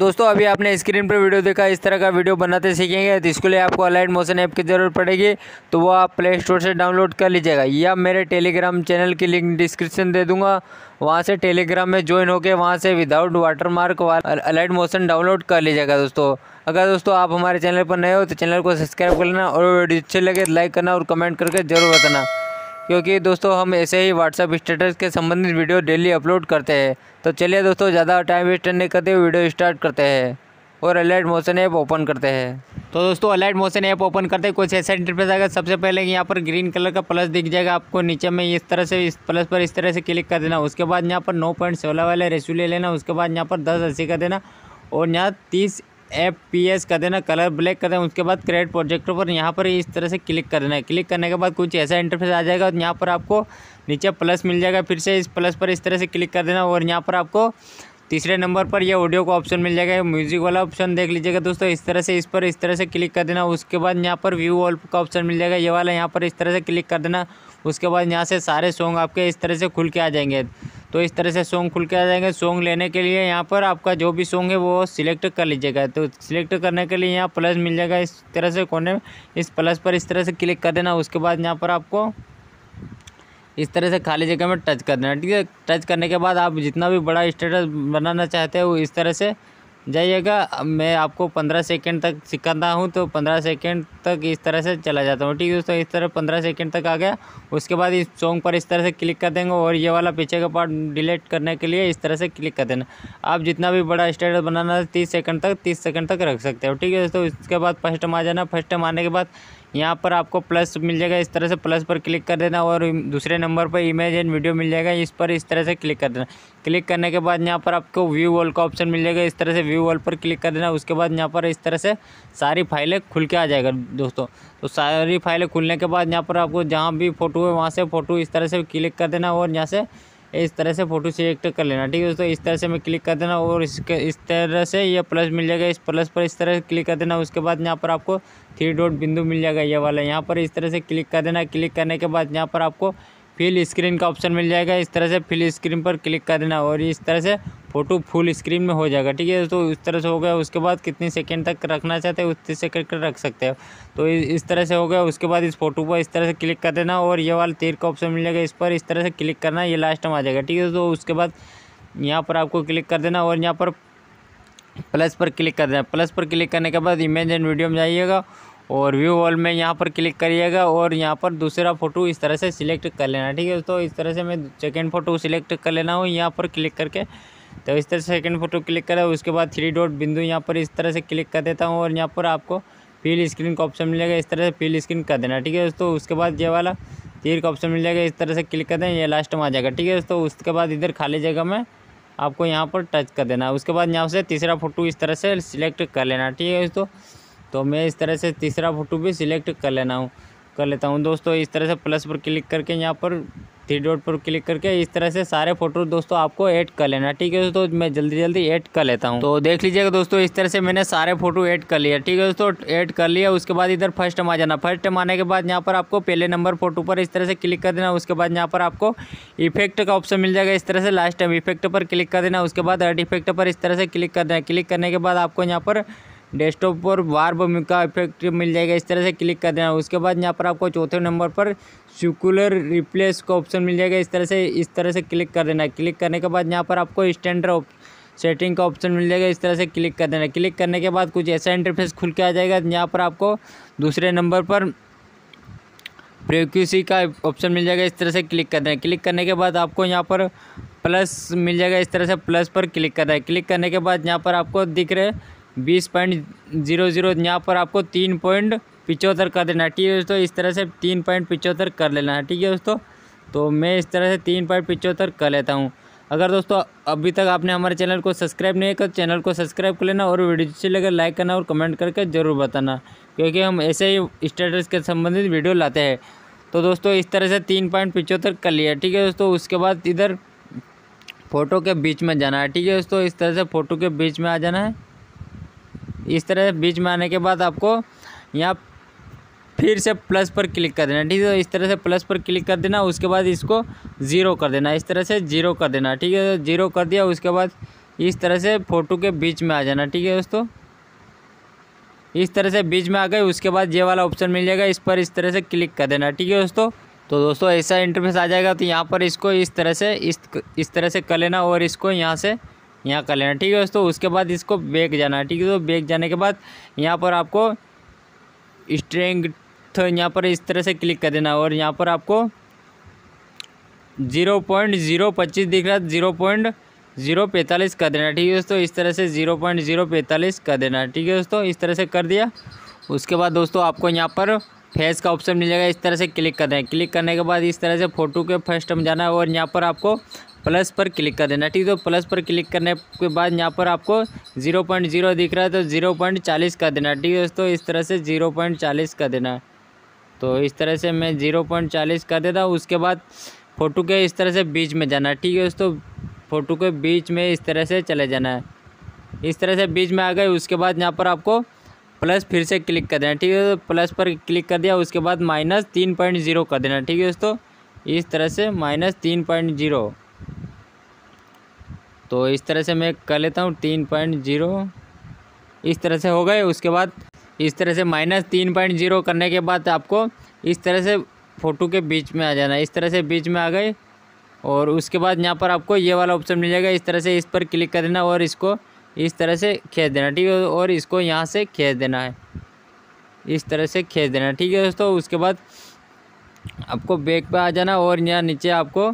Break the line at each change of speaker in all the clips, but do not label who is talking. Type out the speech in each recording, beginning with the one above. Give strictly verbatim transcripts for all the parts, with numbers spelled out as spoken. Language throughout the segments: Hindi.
दोस्तों अभी आपने स्क्रीन पर वीडियो देखा, इस तरह का वीडियो बनाते सीखेंगे तो इसके लिए आपको अलाइट मोशन ऐप की ज़रूरत पड़ेगी। तो वो आप प्ले स्टोर से डाउनलोड कर लीजिएगा या मेरे टेलीग्राम चैनल की लिंक डिस्क्रिप्शन दे दूंगा, वहाँ से टेलीग्राम में ज्वाइन होकर वहाँ से without watermark Alight Motion download कर लीजिएगा। दोस्तों अगर दोस्तों आप हमारे चैनल पर नए हो तो चैनल को सब्सक्राइब कर लेना और वीडियो अच्छे लगे लाइक करना और कमेंट करके ज़रूर बताना, क्योंकि दोस्तों हम ऐसे ही व्हाट्सएप स्टेटस के संबंधित वीडियो डेली अपलोड करते हैं। तो चलिए दोस्तों ज़्यादा टाइम वेस्ट नहीं करते हुए वीडियो स्टार्ट करते हैं और अलाइट मोशन ऐप ओपन करते हैं। तो दोस्तों अलाइट मोशन ऐप ओपन करते हैं कुछ ऐसा इंटरफेस आएगा। सबसे पहले यहाँ पर ग्रीन कलर का प्लस दिख जाएगा आपको नीचे में, इस तरह से इस प्लस पर इस तरह से क्लिक कर देना। उसके बाद यहाँ पर नौ पॉइंट सोलह वाले रेशो ले लेना। उसके बाद यहाँ पर दस अस्सी कर देना और यहाँ तीस एफ पी एस कर देना, कलर ब्लैक कर देना। उसके बाद क्रिएट प्रोजेक्टर पर यहाँ पर इस तरह से क्लिक कर देना है। क्लिक करने के बाद कुछ ऐसा इंटरफेस आ जाएगा। यहाँ पर आपको नीचे प्लस मिल जाएगा, फिर से इस प्लस पर इस तरह से क्लिक कर देना और यहाँ पर आपको तीसरे नंबर पर यह ऑडियो का ऑप्शन मिल जाएगा, म्यूजिक वाला ऑप्शन देख लीजिएगा दोस्तों। इस तरह से इस पर इस तरह से क्लिक कर देना। उसके बाद यहाँ पर व्यू ऑल का ऑप्शन मिल जाएगा, ये वाला यहाँ पर इस तरह से क्लिक कर देना। उसके बाद यहाँ से सारे सॉन्ग आपके इस तरह से खुल के आ जाएंगे। तो इस तरह से सॉन्ग खुल के आ जाएंगे। सॉन्ग लेने के लिए यहाँ पर आपका जो भी सॉन्ग है वो सिलेक्ट कर लीजिएगा। तो सिलेक्ट करने के लिए यहाँ प्लस मिल जाएगा इस तरह से कोने में, इस प्लस पर इस तरह से क्लिक कर देना। उसके बाद यहाँ पर आपको इस तरह से खाली जगह में टच कर देना, ठीक है। टच करने के बाद आप जितना भी बड़ा स्टेटस बनाना चाहते हो इस तरह से जाइएगा। मैं आपको पंद्रह सेकंड तक सिखाता हूँ, तो पंद्रह सेकंड तक इस तरह से चला जाता हूँ, ठीक है दोस्तों। इस तरह पंद्रह सेकंड तक आ गया। उसके बाद इस सॉन्ग पर इस तरह से क्लिक कर देंगे और ये वाला पीछे का पार्ट डिलीट करने के लिए इस तरह से क्लिक कर देना। आप जितना भी बड़ा स्टेटस बनाना है तीस सेकंड तक तीस सेकंड तक रख सकते हो, ठीक है दोस्तों। इसके बाद फर्स्ट में आ जाना। फर्स्ट में आने के बाद यहाँ पर आपको प्लस मिल जाएगा, इस तरह से प्लस पर क्लिक कर देना और दूसरे नंबर पर इमेज एंड वीडियो मिल जाएगा, इस पर इस तरह से क्लिक कर देना। क्लिक करने के बाद यहाँ पर आपको व्यू ऑल का ऑप्शन मिल जाएगा, इस तरह से व्यू ऑल पर क्लिक कर देना। उसके बाद यहाँ पर इस तरह से सारी फाइलें खुल के आ जाएगा दोस्तों। तो सारी फाइलें खुलने के बाद यहाँ पर आपको जहाँ भी फ़ोटो है वहाँ से फ़ोटो इस तरह से क्लिक कर देना और यहाँ से इस तरह से फ़ोटो सिलेक्ट कर लेना, ठीक है दोस्तों। इस तरह से मैं क्लिक कर देना और इसके इस तरह से ये प्लस मिल जाएगा, इस प्लस पर इस तरह से क्लिक कर देना। उसके बाद यहाँ पर आपको थ्री डॉट बिंदु मिल जाएगा, ये वाला यहाँ पर इस तरह से क्लिक कर देना। क्लिक करने के बाद यहाँ पर आपको फिल स्क्रीन का ऑप्शन मिल जाएगा, इस तरह से फिल स्क्रीन पर क्लिक कर देना और इस तरह से फ़ोटो फुल स्क्रीन में हो जाएगा, ठीक है दोस्तों। इस तरह से हो गया। उसके बाद कितनी सेकंड तक रखना चाहते हो उतने सेकंड तक रख सकते हो। तो इस तरह से हो गया। उसके बाद इस फोटो पर इस तरह से क्लिक कर देना और ये वाला तीर का ऑप्शन मिल जाएगा, इस पर इस तरह से क्लिक करना, ये लास्ट में आ जाएगा, ठीक है। तो उसके बाद यहाँ पर आपको क्लिक कर देना और यहाँ पर प्लस पर क्लिक कर देना। प्लस पर क्लिक करने के बाद इमेज एंड वीडियो में जाइएगा और व्यू ऑल में यहाँ पर क्लिक करिएगा और यहाँ पर दूसरा फ़ोटो इस तरह से सिलेक्ट कर लेना, ठीक है। तो इस तरह से मैं सेकंड फ़ोटो सिलेक्ट कर लेना हूँ यहाँ पर क्लिक करके। तो इस तरह से सेकंड फ़ोटो क्लिक करा। उसके बाद थ्री डॉट बिंदु यहाँ पर इस तरह से क्लिक कर देता हूँ और यहाँ पर आपको फिल स्क्रीन का ऑप्शन मिलेगा, इस तरह से फिल स्क्रीन कर देना, ठीक है दोस्तों। उसके बाद ये वाला तीर का ऑप्शन मिल जाएगा, इस तरह से क्लिक कर दें, ये लास्ट में आ जाएगा, ठीक है दोस्तों। उसके बाद इधर खाली जगह में आपको यहाँ पर टच कर देना। उसके बाद यहाँ से तीसरा फ़ोटो इस तरह से सिलेक्ट कर लेना, ठीक है दोस्तों। तो मैं इस तरह से तीसरा फ़ोटो भी सिलेक्ट कर लेना हूँ कर लेता हूँ दोस्तों। इस तरह से प्लस पर क्लिक करके यहाँ पर थ्री डॉट पर क्लिक करके इस तरह से सारे फ़ोटो दोस्तों आपको ऐड कर लेना, ठीक है दोस्तों। मैं जल्दी जल्दी ऐड कर लेता हूँ। तो देख लीजिएगा दोस्तों, इस तरह से मैंने सारे फ़ोटो ऐड कर लिया, ठीक है दोस्तों। ऐड कर लिया। उसके बाद इधर फर्स्ट में आ जाना। फर्स्ट में आने के बाद यहाँ पर आपको पहले नंबर फ़ोटो पर इस तरह से क्लिक कर देना। उसके बाद यहाँ पर आपको इफेक्ट का ऑप्शन मिल जाएगा, इस तरह से लास्ट टाइम इफेक्ट पर क्लिक कर देना। उसके बाद एड इफेक्ट पर इस तरह से क्लिक कर देना। क्लिक करने के बाद आपको यहाँ पर डेस्कटॉप पर वार्ब का इफेक्ट मिल जाएगा, इस तरह से क्लिक कर देना। उसके बाद यहाँ पर आपको चौथे नंबर पर सर्कुलर रिप्लेस का ऑप्शन मिल जाएगा, इस तरह से इस तरह से क्लिक कर देना। क्लिक करने के बाद यहाँ पर आपको स्टैंडर्ड सेटिंग का ऑप्शन मिल जाएगा, इस तरह से क्लिक कर देना। क्लिक करने के बाद कुछ ऐसा इंटरफेस खुल के आ जाएगा। यहाँ पर आपको दूसरे नंबर पर फ्रीक्वेंसी का ऑप्शन मिल जाएगा, इस तरह से क्लिक कर देना। क्लिक करने के बाद आपको यहाँ पर प्लस मिल जाएगा, इस तरह से प्लस पर क्लिक कर देना। क्लिक करने के बाद यहाँ पर आपको दिख रहे बीस पॉइंट जीरो जीरो यहाँ पर आपको तीन पॉइंट पिचहत्तर कर देना, ठीक है दोस्तों। इस तरह से तीन पॉइंट पिचहत्तर कर लेना है, ठीक है दोस्तों। तो मैं इस तरह से तीन पॉइंट पिचहत्तर कर लेता हूँ। अगर दोस्तों अभी तक आपने हमारे चैनल को सब्सक्राइब नहीं किया तो चैनल को सब्सक्राइब कर लेना और वीडियो अच्छी लगे लाइक करना और कमेंट करके ज़रूर बताना, क्योंकि हम ऐसे ही स्टेटस के संबंधित वीडियो लाते हैं। तो दोस्तों इस तरह से तीन पॉइंट पिचहत्तर कर लिया, ठीक है दोस्तों। उसके बाद इधर फ़ोटो के बीच में जाना है, ठीक है दोस्तों। इस तरह से फ़ोटो के बीच में आ जाना है। इस तरह से बीच में आने के बाद आपको यहाँ फिर से प्लस पर क्लिक कर देना, ठीक है। इस तरह से प्लस पर क्लिक कर देना। उसके बाद इसको ज़ीरो कर देना, इस तरह से ज़ीरो कर देना, ठीक है। ज़ीरो कर दिया। उसके बाद इस तरह से फ़ोटो के बीच में आ जाना। ठीक है दोस्तों, इस तरह से बीच में आ गए। उसके बाद ये वाला ऑप्शन मिल जाएगा, इस पर इस तरह से क्लिक कर देना। ठीक है दोस्तों, तो दोस्तों ऐसा इंटरफेस आ जाएगा। तो यहाँ पर इसको इस तरह से इस इस तरह से कर लेना और इसको यहाँ से यहाँ कर लेना। ठीक है दोस्तों, उसके बाद इसको बैक जाना। ठीक है, तो बैक जाने के बाद यहाँ पर आपको स्ट्रेंथ यहाँ पर इस तरह से क्लिक कर देना और यहाँ पर आपको ज़ीरो पॉइंट ज़ीरो पच्चीस दिख रहा है, ज़ीरो पॉइंट ज़ीरो पैंतालीस कर देना। ठीक है दोस्तों, इस तरह से ज़ीरो पॉइंट ज़ीरो पैंतालीस कर देना। ठीक है दोस्तों, इस तरह से कर दिया। उसके बाद दोस्तों आपको यहाँ पर फेस का ऑप्शन मिल जाएगा, इस तरह से क्लिक कर देना। क्लिक करने के बाद इस तरह से फ़ोटो के फर्स्ट में जाना है और यहाँ पर आपको प्लस पर क्लिक कर देना। ठीक है, तो प्लस पर क्लिक करने के बाद यहाँ पर आपको ज़ीरो पॉइंट ज़ीरो दिख रहा है, तो ज़ीरो पॉइंट चालीस कर देना। ठीक है दोस्तों, इस तरह से ज़ीरो पॉइंट चालीस कर देना। तो इस तरह से मैं ज़ीरो पॉइंट चालीस कर देता हूँ। उसके बाद फ़ोटो के इस तरह से बीच में जाना। ठीक है दोस्तों, फ़ोटो के बीच में इस तरह से चले जाना है। इस तरह से बीच में आ गए। उसके बाद यहाँ पर आपको प्लस फिर से क्लिक कर देना। ठीक है, तो प्लस पर क्लिक कर दिया। उसके बाद माइनस तीन पॉइंट ज़ीरो कर देना। ठीक है दोस्तों, इस तरह से माइनस तीन पॉइंट ज़ीरो। तो इस तरह से मैं कर लेता हूँ तीन पॉइंट ज़ीरो, इस तरह से हो गए। उसके बाद इस तरह से माइनस तीन पॉइंट ज़ीरो करने के बाद आपको इस तरह से फ़ोटो के बीच में आ जाना। इस तरह से बीच में आ गए और उसके बाद यहाँ पर आपको ये वाला ऑप्शन मिल जाएगा, इस तरह से इस पर क्लिक कर देना और इसको इस तरह से खींच देना। ठीक है, और इसको यहाँ से खींच देना है, इस तरह से खींच देना। ठीक है दोस्तों, उसके बाद आपको बैक पे आ जाना और यहाँ नीचे आपको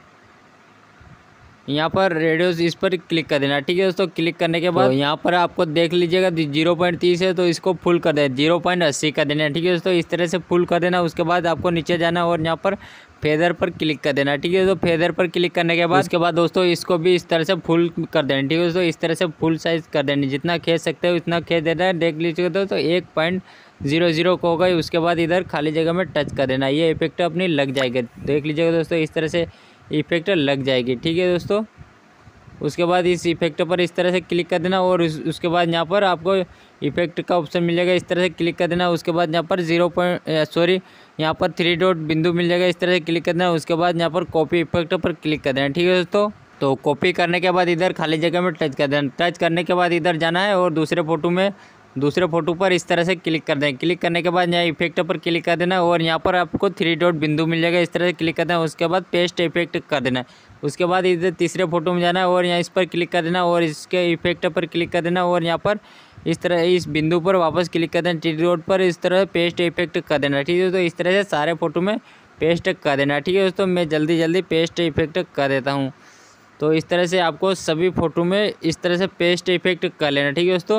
यहाँ पर रेडियोस इस पर क्लिक कर देना। ठीक है दोस्तों, क्लिक करने के बाद तो यहाँ पर आपको देख लीजिएगा जीरो पॉइंट तीस है, तो इसको फुल कर देना, जीरो पॉइंट अस्सी कर देना। ठीक है दोस्तों, इस तरह से फुल कर देना। उसके बाद आपको नीचे जाना और यहाँ पर फेदर पर क्लिक कर देना। ठीक है, तो फेदर पर क्लिक करने के बाद उसके बाद दोस्तों इसको भी इस तरह से फुल कर देना। ठीक है दोस्तों, इस तरह से फुल साइज़ कर देना, जितना खींच सकते हो उतना खींच देना है। देख लीजिएगा दोस्तों, एक पॉइंट जीरो जीरो को हो गई। उसके बाद इधर खाली जगह में टच कर देना, ये इफेक्ट अपनी लग जाएगी। देख लीजिएगा दोस्तों, इस तरह से इफेक्ट लग जाएगी। ठीक है दोस्तों, उसके बाद इस इफेक्ट पर इस तरह से क्लिक कर देना और उस, उसके बाद यहाँ पर आपको इफेक्ट का ऑप्शन मिल जाएगा, इस तरह से क्लिक कर देना। उसके बाद यहाँ पर जीरो पॉइंट सॉरी यहाँ पर थ्री डॉट बिंदु मिल जाएगा, इस तरह से क्लिक कर देना। उसके बाद यहाँ पर कॉपी इफेक्ट पर क्लिक कर देना। ठीक है दोस्तों, तो कॉपी करने के बाद इधर खाली जगह में टच कर देना। टच करने के बाद इधर जाना है और दूसरे फोटो में दूसरे फोटो पर इस तरह से क्लिक कर दें। क्लिक करने के बाद यहाँ इफेक्ट पर क्लिक कर देना और यहाँ पर आपको थ्री डॉट बिंदु मिल जाएगा, इस तरह से क्लिक कर देना। उसके बाद पेस्ट इफेक्ट कर देना। उसके बाद इधर तीसरे फोटो में जाना है और यहाँ इस पर क्लिक कर देना और इसके इफेक्ट पर क्लिक कर देना और यहाँ पर इस तरह इस बिंदु पर वापस क्लिक कर देना, थ्री डॉट पर इस तरह पेस्ट इफेक्ट कर देना। ठीक है, तो इस तरह से सारे फोटो में पेस्ट कर देना। ठीक है दोस्तों, मैं जल्दी जल्दी पेस्ट इफेक्ट कर देता हूँ। तो इस तरह से आपको सभी फ़ोटो में इस तरह से पेस्ट इफेक्ट कर लेना। ठीक है दोस्तों,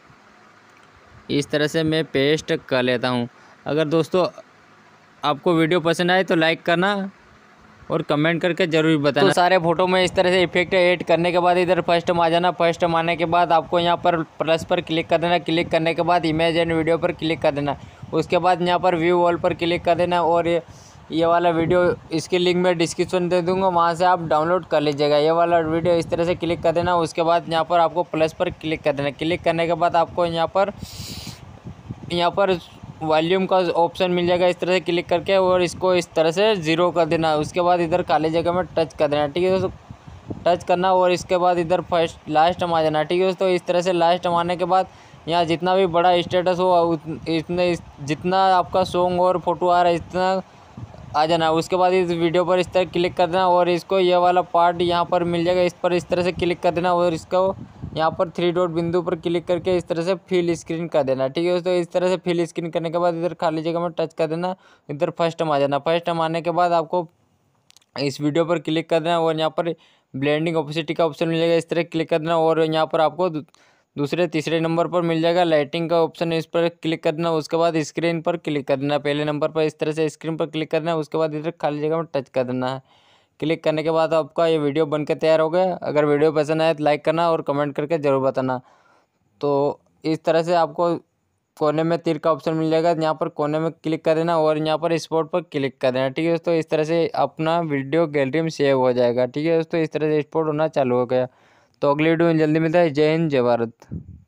इस तरह से मैं पेस्ट कर लेता हूँ। अगर दोस्तों आपको वीडियो पसंद आए तो लाइक करना और कमेंट करके ज़रूर बताना। तो सारे फोटो में इस तरह से इफेक्ट ऐड करने के बाद इधर फर्स्ट में आ जाना। फर्स्ट में आने के बाद आपको यहाँ पर प्लस पर क्लिक कर देना। क्लिक करने के बाद इमेज एंड वीडियो पर क्लिक कर देना। उसके बाद यहाँ पर व्यू ऑल पर क्लिक कर देना और ये ये वाला वीडियो इसकी लिंक मैं डिस्क्रिप्शन दे दूंगा, वहाँ से आप डाउनलोड कर लीजिएगा। ये वाला वीडियो इस तरह से क्लिक कर देना। उसके बाद यहाँ पर आपको प्लस पर क्लिक कर देना। क्लिक करने के बाद आपको यहाँ पर यहाँ पर वॉल्यूम का ऑप्शन मिल जाएगा, इस तरह से क्लिक करके और इसको इस तरह से ज़ीरो कर देना। उसके बाद इधर खाली जगह में टच कर देना। ठीक है दोस्तों, टच करना और इसके बाद इधर फर्स्ट लास्ट में आ जाना। ठीक है दोस्तों, इस तरह से लास्ट में आने के बाद यहाँ जितना भी बड़ा स्टेटस हो इतने जितना आपका सॉन्ग और फोटो आ रहा है इतना आ जाना। उसके बाद इस वीडियो पर इस तरह क्लिक कर देना और इसको ये वाला पार्ट यहाँ पर मिल जाएगा, इस पर इस तरह से क्लिक कर देना और इसको यहाँ पर थ्री डॉट बिंदु पर क्लिक करके इस तरह से फिल स्क्रीन कर देना। ठीक है दोस्तों, इस तरह से फिल स्क्रीन करने के बाद इधर खाली जगह में टच कर देना। इधर फर्स्ट में आ जाना। फर्स्ट में आने के बाद आपको इस वीडियो पर क्लिक कर देना और यहाँ पर ब्लेंडिंग ऑपेसिटी का ऑप्शन मिल जाएगा, इस तरह क्लिक कर देना और यहाँ पर आपको दूसरे तीसरे नंबर पर मिल जाएगा लाइटिंग का ऑप्शन, इस पर क्लिक कर देना। उसके बाद स्क्रीन पर क्लिक कर देना। पहले नंबर पर इस तरह से स्क्रीन पर क्लिक कर देना। उसके बाद इधर खाली जगह में टच कर देना है। क्लिक करने के बाद आपका ये वीडियो बनकर तैयार हो गया। अगर वीडियो पसंद आए तो लाइक करना और कमेंट करके ज़रूर बताना। तो इस तरह से आपको कोने में तीर का ऑप्शन मिल जाएगा, यहाँ पर कोने में क्लिक कर देना और यहाँ पर स्पॉट पर क्लिक कर देना। ठीक है दोस्तों, इस तरह से अपना वीडियो गैलरी में सेव हो जाएगा। ठीक है दोस्तों, इस तरह से स्पॉट होना चालू हो गया। तो अगली वीडियो में जल्दी मिलता है। जय हिंद, जय भारत।